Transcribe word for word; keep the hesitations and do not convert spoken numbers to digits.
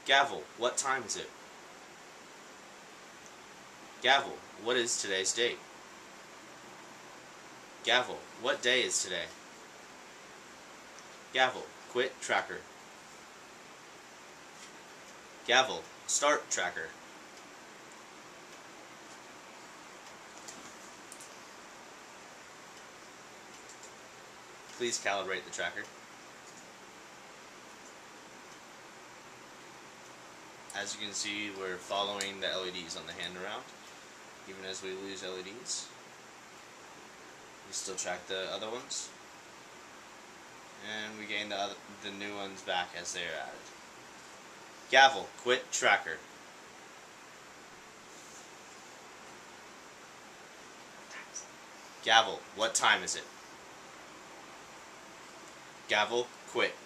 Gavel, what time is it? Gavel, what is today's date? Gavel, what day is today? Gavel, quit tracker. Gavel, start tracker. Please calibrate the tracker. As you can see, we're following the L E Ds on the hand around. Even as we lose L E Ds, we still track the other ones, and we gain the, other, the new ones back as they are added. Gavel, quit tracker. Gavel, what time is it? Gavel, quit.